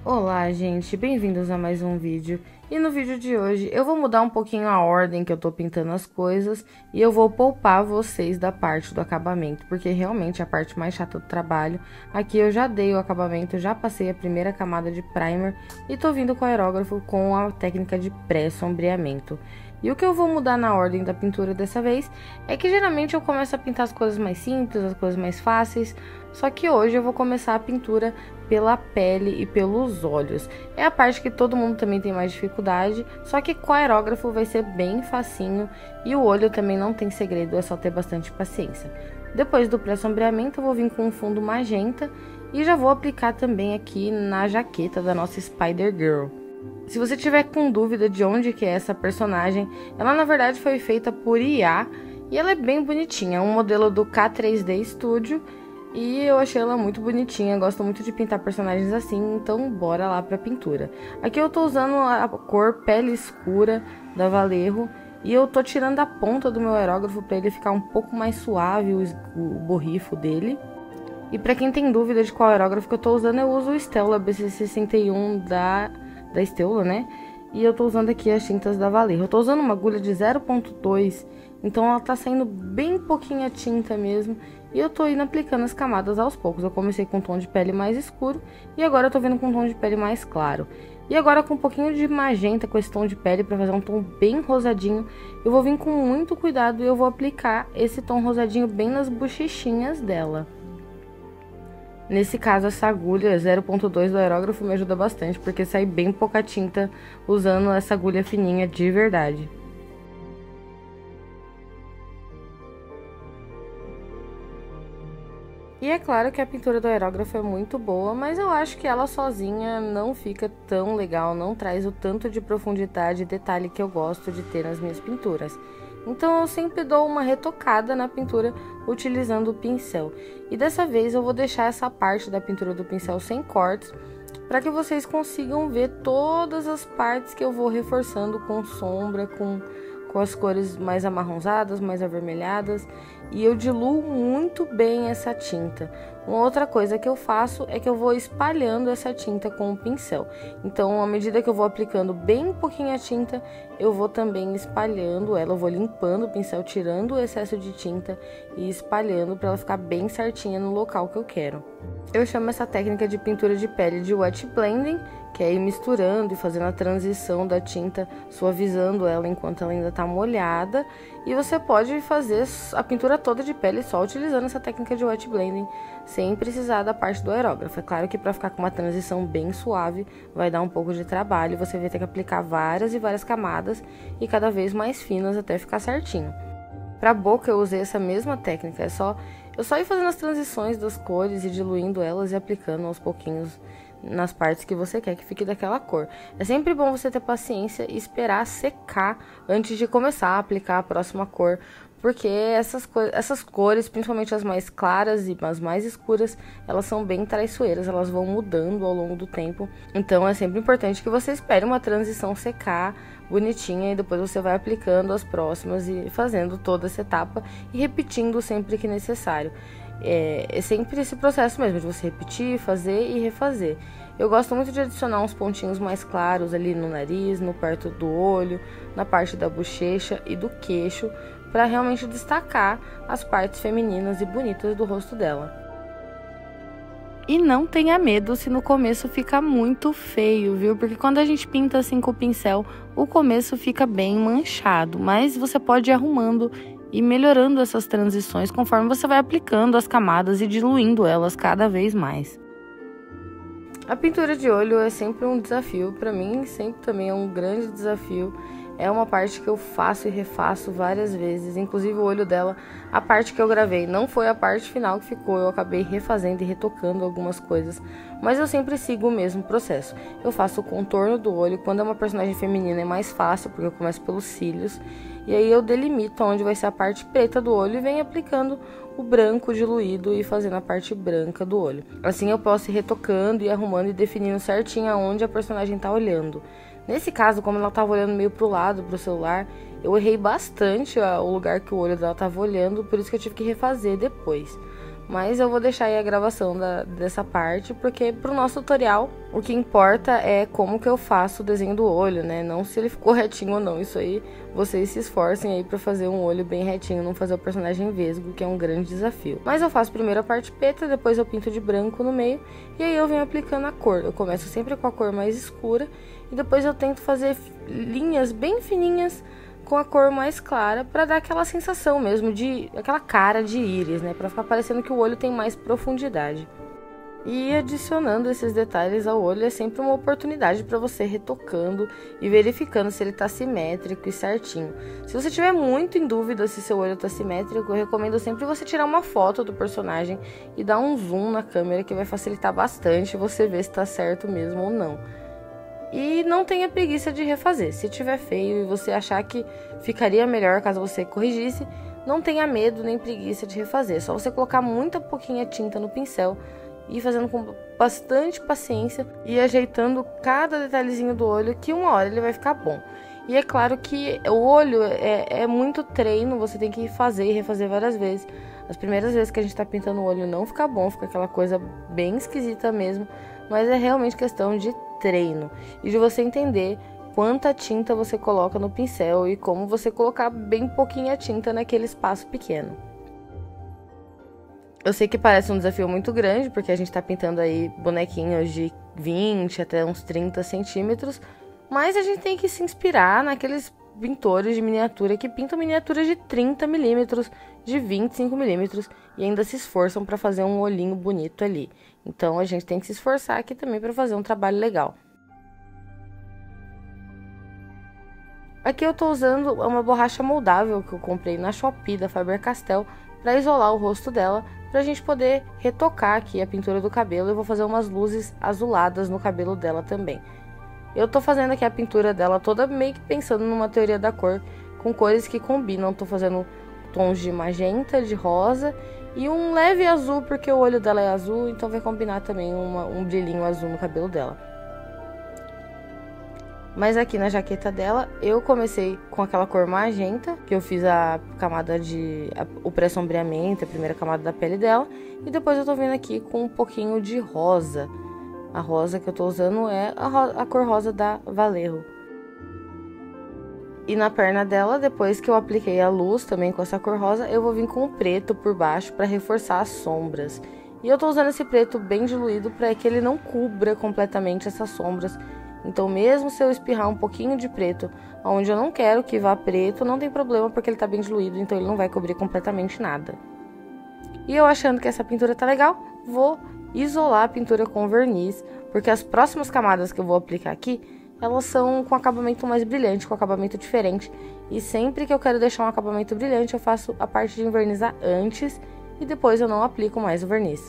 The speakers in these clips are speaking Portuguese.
Olá, gente, bem-vindos a mais um vídeo. E no vídeo de hoje eu vou mudar um pouquinho a ordem que eu tô pintando as coisas e eu vou poupar vocês da parte do acabamento, porque realmente a parte mais chata do trabalho. Aqui eu já dei o acabamento, já passei a primeira camada de primer e tô vindo com o aerógrafo com a técnica de pré-sombreamento. E o que eu vou mudar na ordem da pintura dessa vez é que geralmente eu começo a pintar as coisas mais simples, as coisas mais fáceis, só que hoje eu vou começar a pintura pela pele e pelos olhos. É a parte que todo mundo também tem mais dificuldade, só que com aerógrafo vai ser bem facinho e o olho também não tem segredo, é só ter bastante paciência. Depois do pré-sombreamento eu vou vir com um fundo magenta e já vou aplicar também aqui na jaqueta da nossa Spider Girl. Se você tiver com dúvida de onde que é essa personagem, ela na verdade foi feita por IA e ela é bem bonitinha, é um modelo do K3D Studio e eu achei ela muito bonitinha, gosto muito de pintar personagens assim, então bora lá pra pintura. Aqui eu tô usando a cor pele escura da Vallejo e eu tô tirando a ponta do meu aerógrafo para ele ficar um pouco mais suave, o borrifo dele. E pra quem tem dúvida de qual aerógrafo que eu tô usando, eu uso o Stella BC61 da Stella, né? E eu tô usando aqui as tintas da Vallejo. Eu tô usando uma agulha de 0.2, então ela tá saindo bem pouquinha tinta mesmo. E eu tô indo aplicando as camadas aos poucos. Eu comecei com um tom de pele mais escuro e agora eu tô vindo com um tom de pele mais claro. E agora com um pouquinho de magenta com esse tom de pele para fazer um tom bem rosadinho, eu vou vir com muito cuidado e eu vou aplicar esse tom rosadinho bem nas bochechinhas dela. Nesse caso, essa agulha 0.2 do aerógrafo me ajuda bastante, porque sai bem pouca tinta usando essa agulha fininha de verdade. E é claro que a pintura do aerógrafo é muito boa, mas eu acho que ela sozinha não fica tão legal, não traz o tanto de profundidade e detalhe que eu gosto de ter nas minhas pinturas. Então eu sempre dou uma retocada na pintura utilizando o pincel. E dessa vez eu vou deixar essa parte da pintura do pincel sem cortes, para que vocês consigam ver todas as partes que eu vou reforçando com sombra, com as cores mais amarronzadas, mais avermelhadas, e eu diluo muito bem essa tinta. Uma outra coisa que eu faço é que eu vou espalhando essa tinta com o pincel. Então, à medida que eu vou aplicando bem pouquinha tinta, eu vou também espalhando ela, eu vou limpando o pincel, tirando o excesso de tinta e espalhando para ela ficar bem certinha no local que eu quero. Eu chamo essa técnica de pintura de pele de wet blending, que é ir misturando e fazendo a transição da tinta, suavizando ela enquanto ela ainda está molhada. E você pode fazer a pintura toda de pele só utilizando essa técnica de wet blending, sem precisar da parte do aerógrafo. É claro que para ficar com uma transição bem suave, vai dar um pouco de trabalho, você vai ter que aplicar várias e várias camadas e cada vez mais finas até ficar certinho. Para a boca eu usei essa mesma técnica, eu só ir fazendo as transições das cores e diluindo elas e aplicando aos pouquinhos nas partes que você quer que fique daquela cor. É sempre bom você ter paciência e esperar secar antes de começar a aplicar a próxima cor, porque essas cores, principalmente as mais claras e as mais escuras, elas são bem traiçoeiras, elas vão mudando ao longo do tempo. Então é sempre importante que você espere uma transição secar bonitinha e depois você vai aplicando as próximas e fazendo toda essa etapa e repetindo sempre que necessário. É sempre esse processo mesmo, de você repetir, fazer e refazer. Eu gosto muito de adicionar uns pontinhos mais claros ali no nariz, no perto do olho, na parte da bochecha e do queixo, para realmente destacar as partes femininas e bonitas do rosto dela. E não tenha medo se no começo fica muito feio, viu? Porque quando a gente pinta assim com o pincel, o começo fica bem manchado, mas você pode ir arrumando e melhorando essas transições conforme você vai aplicando as camadas e diluindo elas cada vez mais. A pintura de olho é sempre um desafio, para mim sempre também é um grande desafio. É uma parte que eu faço e refaço várias vezes, inclusive o olho dela, a parte que eu gravei não foi a parte final que ficou, eu acabei refazendo e retocando algumas coisas, mas eu sempre sigo o mesmo processo. Eu faço o contorno do olho, quando é uma personagem feminina é mais fácil, porque eu começo pelos cílios, e aí eu delimito onde vai ser a parte preta do olho e venho aplicando o branco diluído e fazendo a parte branca do olho. Assim eu posso ir retocando e arrumando e definindo certinho aonde a personagem tá olhando. Nesse caso, como ela estava olhando meio pro lado, pro celular, eu errei bastante o lugar que o olho dela estava olhando, por isso que eu tive que refazer depois. Mas eu vou deixar aí a gravação dessa parte, porque pro nosso tutorial o que importa é como que eu faço o desenho do olho, né? Não se ele ficou retinho ou não. Isso aí, vocês se esforcem aí pra fazer um olho bem retinho, não fazer o personagem vesgo, que é um grande desafio. Mas eu faço primeiro a parte preta, depois eu pinto de branco no meio, e aí eu venho aplicando a cor. Eu começo sempre com a cor mais escura, e depois eu tento fazer linhas bem fininhas com a cor mais clara, para dar aquela sensação mesmo de aquela cara de íris, né, para ficar parecendo que o olho tem mais profundidade. E adicionando esses detalhes ao olho é sempre uma oportunidade para você retocando e verificando se ele está simétrico e certinho. Se você tiver muito em dúvida se seu olho está simétrico, eu recomendo sempre você tirar uma foto do personagem e dar um zoom na câmera, que vai facilitar bastante você ver se está certo mesmo ou não. E não tenha preguiça de refazer. Se tiver feio e você achar que ficaria melhor caso você corrigisse, não tenha medo nem preguiça de refazer. É só você colocar muita pouquinha tinta no pincel e ir fazendo com bastante paciência e ajeitando cada detalhezinho do olho, que uma hora ele vai ficar bom. E é claro que o olho é muito treino, você tem que fazer e refazer várias vezes. As primeiras vezes que a gente tá pintando o olho não fica bom, fica aquela coisa bem esquisita mesmo, mas é realmente questão de treino e de você entender quanta tinta você coloca no pincel e como você colocar bem pouquinha tinta naquele espaço pequeno. Eu sei que parece um desafio muito grande, porque a gente tá pintando aí bonequinhos de 20 até uns 30 centímetros, mas a gente tem que se inspirar naqueles pintores de miniatura que pintam miniaturas de 30 milímetros, de 25 milímetros e ainda se esforçam para fazer um olhinho bonito ali. Então a gente tem que se esforçar aqui também para fazer um trabalho legal. Aqui eu tô usando uma borracha moldável que eu comprei na Shopee da Faber-Castell para isolar o rosto dela, pra gente poder retocar aqui a pintura do cabelo. Eu vou fazer umas luzes azuladas no cabelo dela também. Eu tô fazendo aqui a pintura dela toda meio que pensando numa teoria da cor, com cores que combinam. Tô fazendo tons de magenta, de rosa e um leve azul, porque o olho dela é azul, então vai combinar também um brilhinho azul no cabelo dela. Mas aqui na jaqueta dela, eu comecei com aquela cor magenta, que eu fiz a camada o pré-sombreamento, a primeira camada da pele dela, e depois eu tô vindo aqui com um pouquinho de rosa. A rosa que eu tô usando é a cor rosa da Vallejo. E na perna dela, depois que eu apliquei a luz também com essa cor rosa, eu vou vir com o preto por baixo para reforçar as sombras. E eu tô usando esse preto bem diluído para que ele não cubra completamente essas sombras. Então mesmo se eu espirrar um pouquinho de preto, onde eu não quero que vá preto, não tem problema, porque ele tá bem diluído, então ele não vai cobrir completamente nada. E eu achando que essa pintura tá legal, vou isolar a pintura com verniz, porque as próximas camadas que eu vou aplicar aqui, elas são com acabamento mais brilhante, com acabamento diferente. E sempre que eu quero deixar um acabamento brilhante, eu faço a parte de envernizar antes e depois eu não aplico mais o verniz.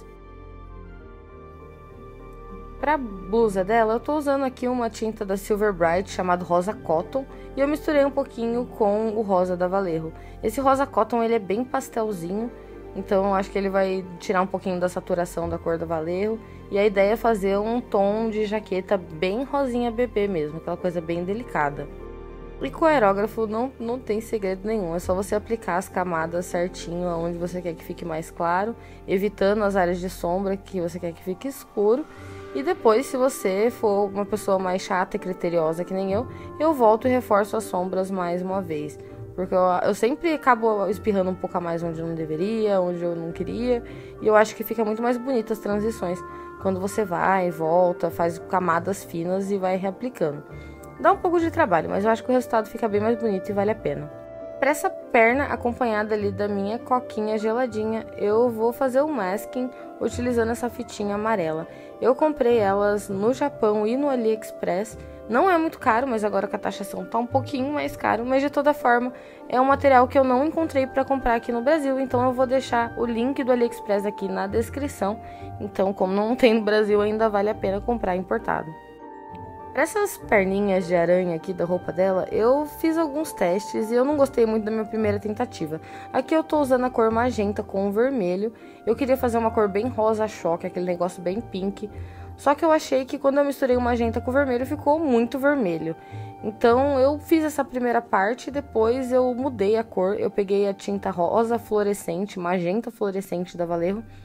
Pra blusa dela, eu tô usando aqui uma tinta da Silver Bright chamado Rosa Cotton, e eu misturei um pouquinho com o rosa da Vallejo. Esse Rosa Cotton, ele é bem pastelzinho, então eu acho que ele vai tirar um pouquinho da saturação da cor da Vallejo, e a ideia é fazer um tom de jaqueta bem rosinha bebê mesmo, aquela coisa bem delicada. E com o aerógrafo não tem segredo nenhum, é só você aplicar as camadas certinho aonde você quer que fique mais claro, evitando as áreas de sombra que você quer que fique escuro. E depois, se você for uma pessoa mais chata e criteriosa que nem eu volto e reforço as sombras mais uma vez. Porque eu sempre acabo espirrando um pouco a mais onde eu não deveria, onde eu não queria. E eu acho que fica muito mais bonita as transições quando você vai, volta, faz camadas finas e vai reaplicando. Dá um pouco de trabalho, mas eu acho que o resultado fica bem mais bonito e vale a pena. Para essa perna acompanhada ali da minha coquinha geladinha, eu vou fazer o masking utilizando essa fitinha amarela. Eu comprei elas no Japão e no AliExpress. Não é muito caro, mas agora com a taxação tá um pouquinho mais caro. Mas de toda forma, é um material que eu não encontrei para comprar aqui no Brasil. Então eu vou deixar o link do AliExpress aqui na descrição. Então, como não tem no Brasil, ainda vale a pena comprar importado. Para essas perninhas de aranha aqui da roupa dela, eu fiz alguns testes e eu não gostei muito da minha primeira tentativa. Aqui eu tô usando a cor magenta com o vermelho. Eu queria fazer uma cor bem rosa choque, aquele negócio bem pink. Só que eu achei que quando eu misturei o magenta com o vermelho, ficou muito vermelho. Então eu fiz essa primeira parte e depois eu mudei a cor. Eu peguei a tinta rosa fluorescente, magenta fluorescente da Vallejo,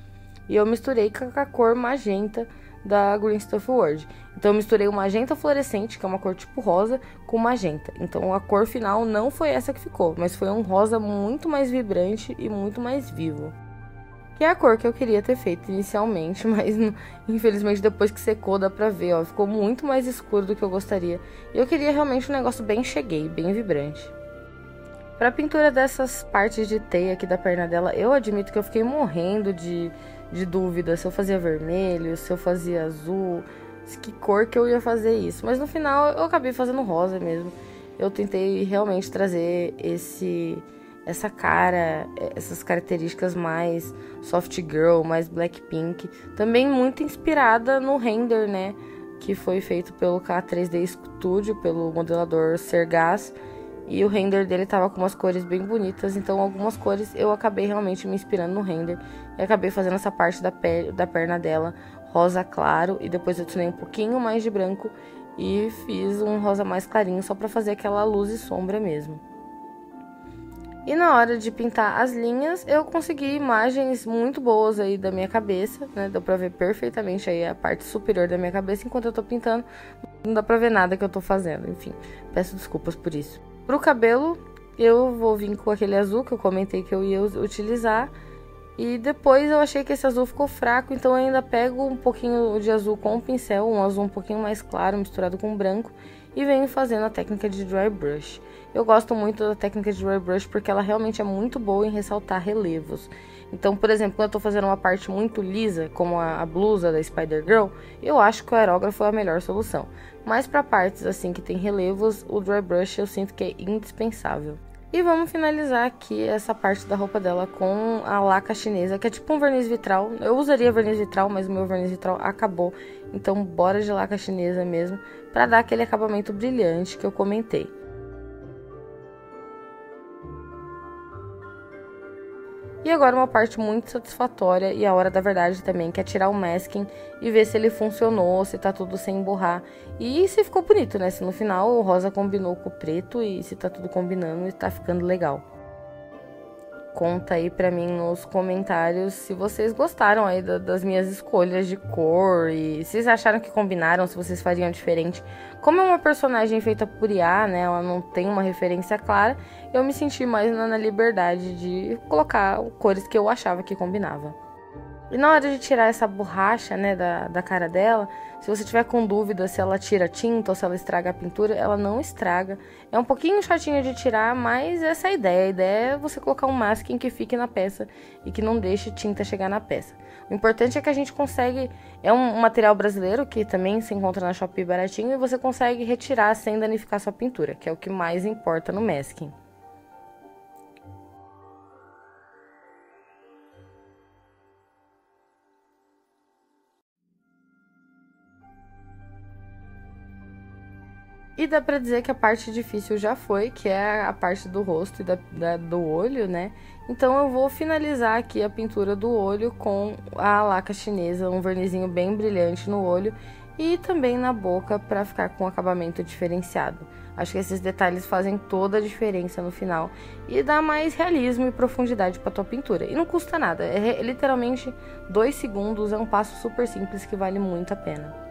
e eu misturei com a cor magenta da Green Stuff World. Então eu misturei o magenta fluorescente, que é uma cor tipo rosa, com magenta. Então a cor final não foi essa que ficou, mas foi um rosa muito mais vibrante e muito mais vivo. Que é a cor que eu queria ter feito inicialmente, mas infelizmente depois que secou dá pra ver, ó, ficou muito mais escuro do que eu gostaria. E eu queria realmente um negócio bem cheguei, bem vibrante. Pra pintura dessas partes de teia aqui da perna dela, eu admito que eu fiquei morrendo de dúvida se eu fazia vermelho, se eu fazia azul, que cor que eu ia fazer isso. Mas no final eu acabei fazendo rosa mesmo. Eu tentei realmente trazer essa cara, essas características mais soft girl, mais Blackpink. Também muito inspirada no render, né? Que foi feito pelo K3D Studio, pelo modelador Sergas. E o render dele tava com umas cores bem bonitas, então algumas cores eu acabei realmente me inspirando no render. E acabei fazendo essa parte da perna dela rosa claro, e depois eu adicionei um pouquinho mais de branco e fiz um rosa mais clarinho, só pra fazer aquela luz e sombra mesmo. E na hora de pintar as linhas, eu consegui imagens muito boas aí da minha cabeça, né? Deu pra ver perfeitamente aí a parte superior da minha cabeça enquanto eu tô pintando. Não dá pra ver nada que eu tô fazendo, enfim, peço desculpas por isso. Pro cabelo, eu vou vir com aquele azul que eu comentei que eu ia utilizar. E depois eu achei que esse azul ficou fraco, então eu ainda pego um pouquinho de azul com o pincel, um azul um pouquinho mais claro, misturado com branco, e venho fazendo a técnica de dry brush. Eu gosto muito da técnica de dry brush porque ela realmente é muito boa em ressaltar relevos. Então, por exemplo, quando eu tô fazendo uma parte muito lisa, como a blusa da Spider-Girl, eu acho que o aerógrafo é a melhor solução. Mas para partes assim que tem relevos, o dry brush eu sinto que é indispensável. E vamos finalizar aqui essa parte da roupa dela com a laca chinesa, que é tipo um verniz vitral. Eu usaria verniz vitral, mas o meu verniz vitral acabou. Então bora de laca chinesa mesmo, para dar aquele acabamento brilhante que eu comentei. E agora uma parte muito satisfatória e a hora da verdade também, que é tirar o masking e ver se ele funcionou, se tá tudo sem borrar. E se ficou bonito, né? Se no final o rosa combinou com o preto e se tá tudo combinando e tá ficando legal. Conta aí pra mim nos comentários se vocês gostaram aí das minhas escolhas de cor e se vocês acharam que combinaram, se vocês fariam diferente. Como é uma personagem feita por IA, né, ela não tem uma referência clara, eu me senti mais na liberdade de colocar cores que eu achava que combinava. E na hora de tirar essa borracha, né, da cara dela, se você tiver com dúvida se ela tira tinta ou se ela estraga a pintura, ela não estraga. É um pouquinho chatinho de tirar, mas essa é a ideia. A ideia é você colocar um masking que fique na peça e que não deixe tinta chegar na peça. O importante é que a gente consegue... É um material brasileiro que também se encontra na Shopee baratinho e você consegue retirar sem danificar sua pintura, que é o que mais importa no masking. E dá pra dizer que a parte difícil já foi, que é a parte do rosto e do olho, né? Então eu vou finalizar aqui a pintura do olho com a laca chinesa, um vernizinho bem brilhante no olho e também na boca para ficar com um acabamento diferenciado. Acho que esses detalhes fazem toda a diferença no final e dá mais realismo e profundidade para tua pintura. E não custa nada, é literalmente 2 segundos, é um passo super simples que vale muito a pena.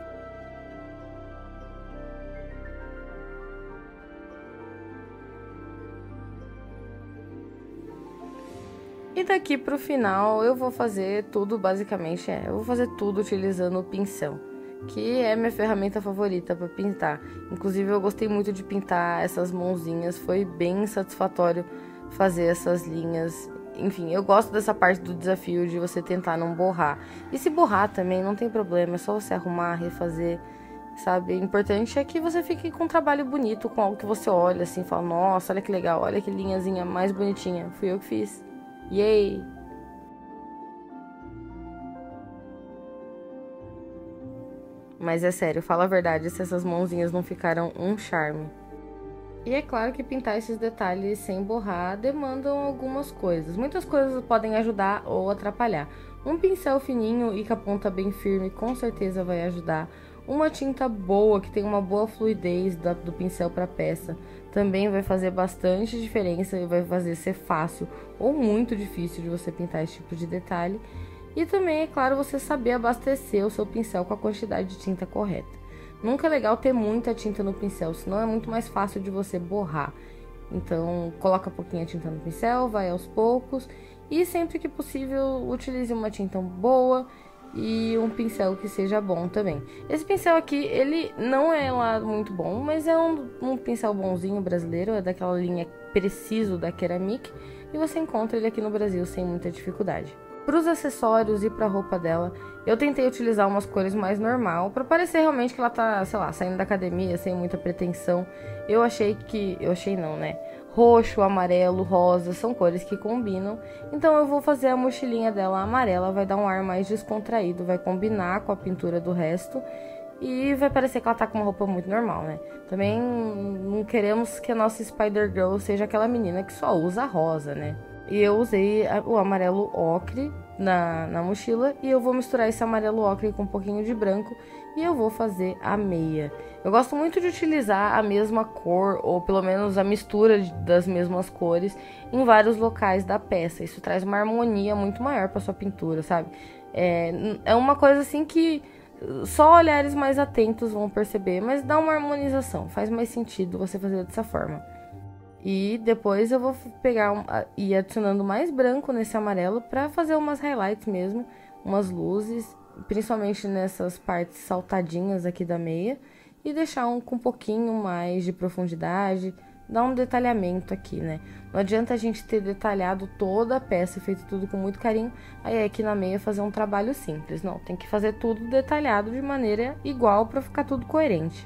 E daqui pro final eu vou fazer tudo, basicamente, eu vou fazer tudo utilizando o pincel, que é minha ferramenta favorita para pintar. Inclusive eu gostei muito de pintar essas mãozinhas, foi bem satisfatório fazer essas linhas. Enfim, eu gosto dessa parte do desafio de você tentar não borrar. E se borrar também, não tem problema, é só você arrumar, refazer, sabe? O importante é que você fique com um trabalho bonito, com algo que você olha assim, fala, nossa, olha que legal, olha que linhazinha mais bonitinha, fui eu que fiz. Yay! Mas é sério, fala a verdade se essas mãozinhas não ficaram um charme. E é claro que pintar esses detalhes sem borrar demandam algumas coisas. Muitas coisas podem ajudar ou atrapalhar. Um pincel fininho e com a ponta bem firme com certeza vai ajudar. Uma tinta boa, que tem uma boa fluidez do pincel para a peça, também vai fazer bastante diferença e vai fazer ser fácil ou muito difícil de você pintar esse tipo de detalhe. E também, é claro, você saber abastecer o seu pincel com a quantidade de tinta correta. Nunca é legal ter muita tinta no pincel, senão é muito mais fácil de você borrar. Então, coloca pouquinha tinta no pincel, vai aos poucos e sempre que possível utilize uma tinta boa e um pincel que seja bom também. Esse pincel aqui, ele não é lá muito bom, mas é um pincel bonzinho brasileiro, é daquela linha Preciso da Ceramic e você encontra ele aqui no Brasil sem muita dificuldade. Para os acessórios e para a roupa dela, eu tentei utilizar umas cores mais normal, para parecer realmente que ela tá, sei lá, saindo da academia sem muita pretensão. Eu achei não, né? Roxo, amarelo, rosa, são cores que combinam. Então eu vou fazer a mochilinha dela amarela, vai dar um ar mais descontraído, vai combinar com a pintura do resto. E vai parecer que ela tá com uma roupa muito normal, né? Também não queremos que a nossa Spider-Girl seja aquela menina que só usa rosa, né? E eu usei o amarelo ocre na mochila e eu vou misturar esse amarelo ocre com um pouquinho de branco e eu vou fazer a meia. Eu gosto muito de utilizar a mesma cor, ou pelo menos a mistura das mesmas cores, em vários locais da peça. Isso traz uma harmonia muito maior para sua pintura, sabe? É uma coisa assim que só olhares mais atentos vão perceber, mas dá uma harmonização, faz mais sentido você fazer dessa forma. E depois eu vou pegar e adicionando mais branco nesse amarelo para fazer umas highlights mesmo, umas luzes, principalmente nessas partes saltadinhas aqui da meia, e deixar com um pouquinho mais de profundidade, dar um detalhamento aqui, né? Não adianta a gente ter detalhado toda a peça, feito tudo com muito carinho, aí aqui na meia fazer um trabalho simples. Não, tem que fazer tudo detalhado de maneira igual para ficar tudo coerente.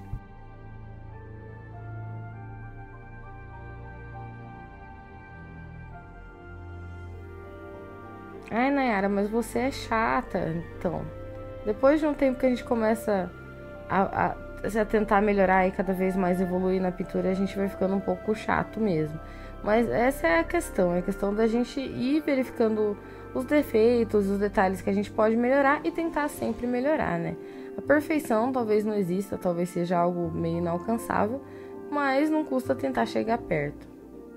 Ai, Nayara, mas você é chata. Então, depois de um tempo que a gente começa a tentar melhorar e cada vez mais evoluir na pintura, a gente vai ficando um pouco chato mesmo. Mas essa é a questão da gente ir verificando os defeitos, os detalhes que a gente pode melhorar e tentar sempre melhorar, né? A perfeição talvez não exista, talvez seja algo meio inalcançável, mas não custa tentar chegar perto.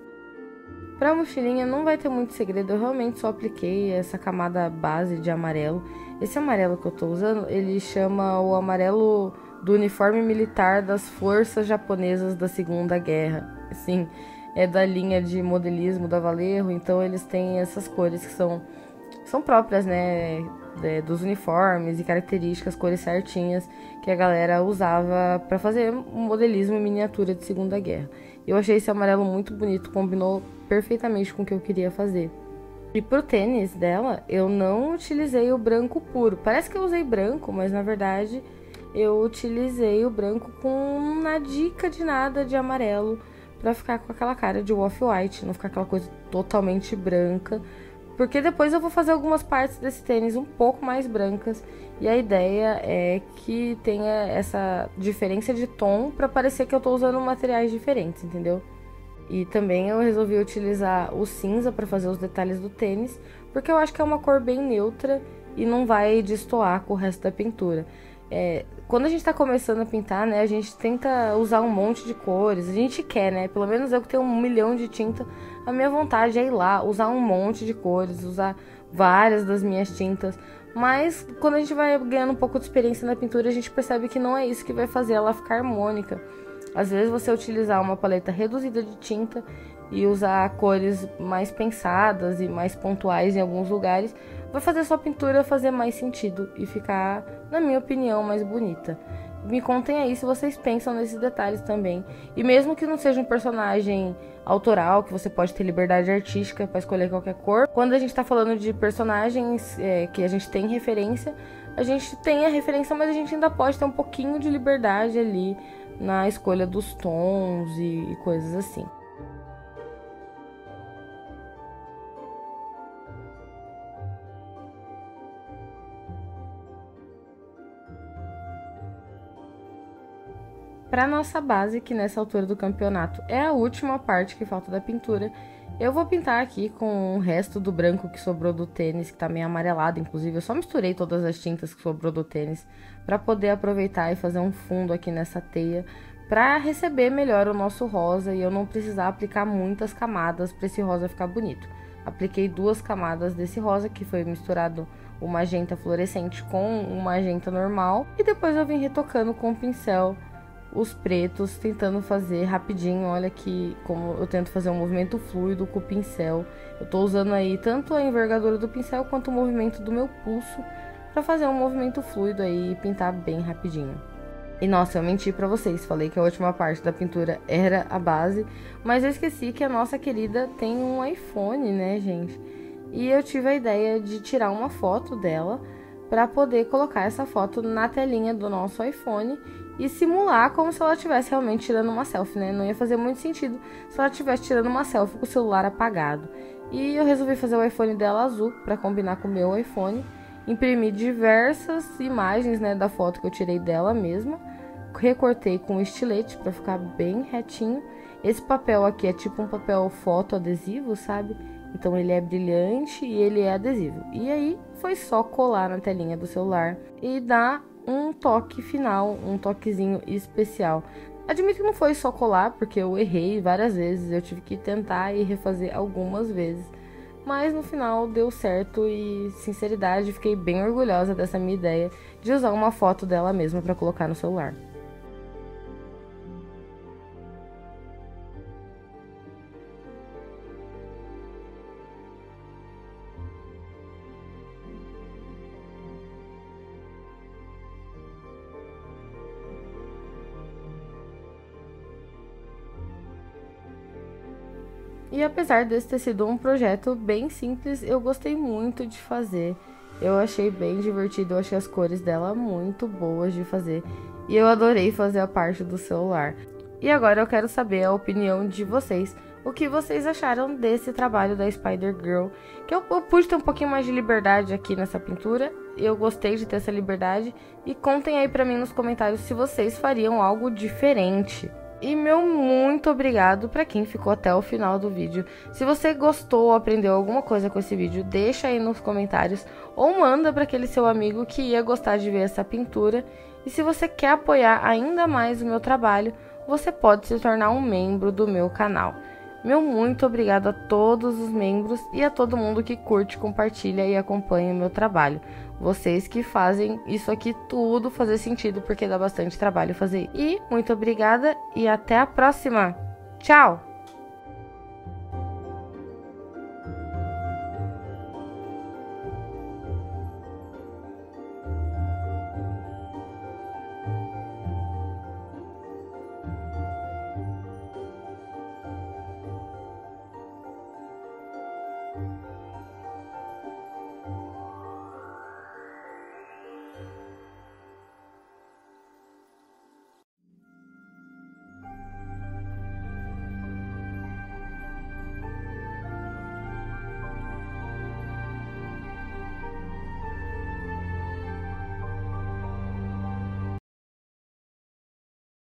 Para a mochilinha não vai ter muito segredo, eu realmente só apliquei essa camada base de amarelo. Esse amarelo que eu tô usando, ele chama o amarelo do uniforme militar das forças japonesas da Segunda Guerra. Assim, é da linha de modelismo da Vallejo, então eles têm essas cores que são próprias, né, dos uniformes e características, cores certinhas que a galera usava para fazer modelismo e miniatura de Segunda Guerra. Eu achei esse amarelo muito bonito, combinou perfeitamente com o que eu queria fazer. E pro tênis dela, eu não utilizei o branco puro. Parece que eu usei branco, mas na verdade eu utilizei o branco com uma dica de nada de amarelo para ficar com aquela cara de off-white, não ficar aquela coisa totalmente branca. Porque depois eu vou fazer algumas partes desse tênis um pouco mais brancas. E a ideia é que tenha essa diferença de tom para parecer que eu tô usando materiais diferentes, entendeu? E também eu resolvi utilizar o cinza para fazer os detalhes do tênis, porque eu acho que é uma cor bem neutra e não vai destoar com o resto da pintura. Quando a gente tá começando a pintar, né, a gente tenta usar um monte de cores, a gente quer, né, pelo menos eu que tenho 1 milhão de tinta, a minha vontade é ir lá, usar um monte de cores, usar várias das minhas tintas, mas quando a gente vai ganhando um pouco de experiência na pintura, a gente percebe que não é isso que vai fazer ela ficar harmônica. Às vezes você utilizar uma paleta reduzida de tinta e usar cores mais pensadas e mais pontuais em alguns lugares, vai fazer sua pintura fazer mais sentido e ficar, na minha opinião, mais bonita. Me contem aí se vocês pensam nesses detalhes também. E mesmo que não seja um personagem autoral, que você pode ter liberdade artística para escolher qualquer cor, quando a gente está falando de personagens que a gente tem referência, a gente tem a referência, mas a gente ainda pode ter um pouquinho de liberdade ali na escolha dos tons e coisas assim. Para nossa base, que nessa altura do campeonato é a última parte que falta da pintura, eu vou pintar aqui com o resto do branco que sobrou do tênis, que tá meio amarelado, inclusive eu só misturei todas as tintas que sobrou do tênis para poder aproveitar e fazer um fundo aqui nessa teia, para receber melhor o nosso rosa e eu não precisar aplicar muitas camadas para esse rosa ficar bonito. apliquei 2 camadas desse rosa, que foi misturado o magenta fluorescente com o magenta normal. E depois eu vim retocando com o pincel os pretos, tentando fazer rapidinho. Olha que como eu tento fazer um movimento fluido com o pincel. Eu tô usando aí tanto a envergadura do pincel quanto o movimento do meu pulso para fazer um movimento fluido aí e pintar bem rapidinho. E nossa, eu menti pra vocês, falei que a última parte da pintura era a base, mas eu esqueci que a nossa querida tem um iPhone, né, gente? E eu tive a ideia de tirar uma foto dela para poder colocar essa foto na telinha do nosso iPhone e simular como se ela estivesse realmente tirando uma selfie, né? Não ia fazer muito sentido se ela estivesse tirando uma selfie com o celular apagado. E eu resolvi fazer o iPhone dela azul para combinar com o meu iPhone. Imprimi diversas imagens, né, da foto que eu tirei dela mesma. Recortei com estilete para ficar bem retinho. Esse papel aqui é tipo um papel foto adesivo, sabe? Então ele é brilhante e ele é adesivo. E aí foi só colar na telinha do celular e dar um toque final, um toquezinho especial. Admito que não foi só colar, porque eu errei várias vezes. Eu tive que tentar e refazer algumas vezes. Mas no final deu certo e, sinceridade, fiquei bem orgulhosa dessa minha ideia de usar uma foto dela mesma para colocar no celular. E apesar desse ter sido um projeto bem simples, eu gostei muito de fazer. Eu achei bem divertido, eu achei as cores dela muito boas de fazer. E eu adorei fazer a parte do celular. E agora eu quero saber a opinião de vocês. O que vocês acharam desse trabalho da Spider Girl? Que eu pude ter um pouquinho mais de liberdade aqui nessa pintura. Eu gostei de ter essa liberdade. E contem aí pra mim nos comentários se vocês fariam algo diferente. E meu muito obrigado para quem ficou até o final do vídeo. Se você gostou ou aprendeu alguma coisa com esse vídeo, deixa aí nos comentários ou manda para aquele seu amigo que ia gostar de ver essa pintura. E se você quer apoiar ainda mais o meu trabalho, você pode se tornar um membro do meu canal. Meu muito obrigado a todos os membros e a todo mundo que curte, compartilha e acompanha o meu trabalho. Vocês que fazem isso aqui tudo fazer sentido, porque dá bastante trabalho fazer. E muito obrigada e até a próxima. Tchau!